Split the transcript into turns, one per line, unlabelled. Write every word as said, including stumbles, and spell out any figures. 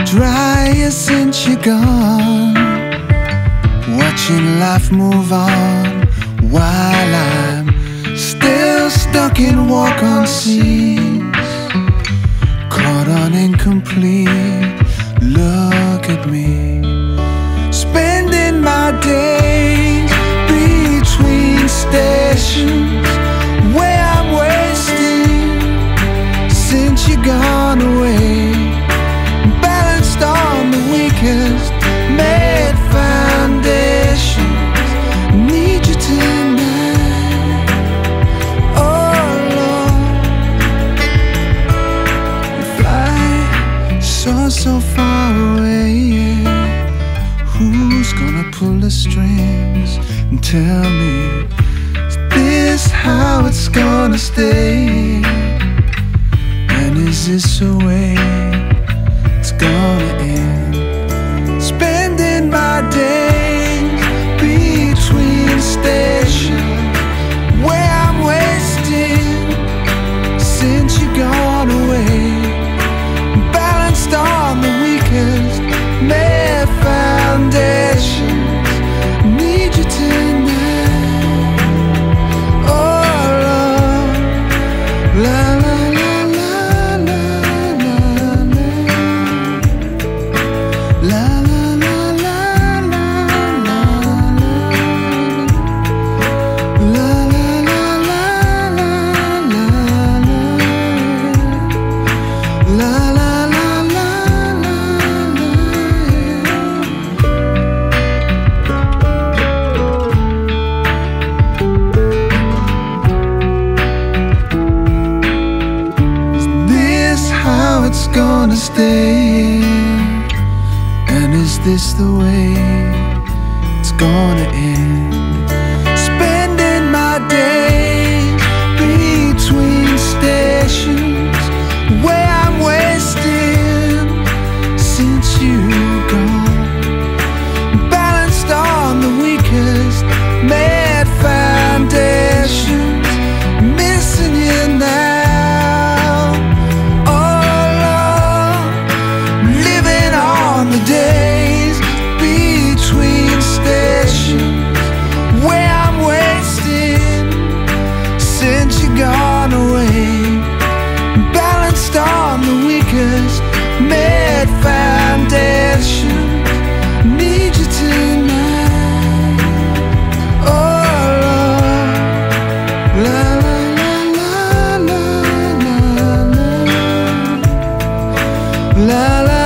drier since you're gone, watching life move on while I'm still stuck in walk-on scenes, caught on incomplete. Look at me, spending my days between stations where I'm wasting since you're gone away, balanced on the weakest made foundations. Need you tonight, oh Lord. You fly so, so far away. Who's gonna pull the strings and tell me, is this how it's gonna stay? And is this the way it's gonna end? Spending my days between stations where I'm wasting since you've gone away, balanced on the weakest made foundations. Need you tonight, oh Lord. La la gonna stay, and is this the way it's gonna end? Spending my days between stations where I'm wasting since you've gone, balanced on the weakest made foundations, missing you now. Days between stations where I'm wasting since you've gone away, balanced on the weakest made foundations. Need you tonight, oh Lord. La la la la la la la la.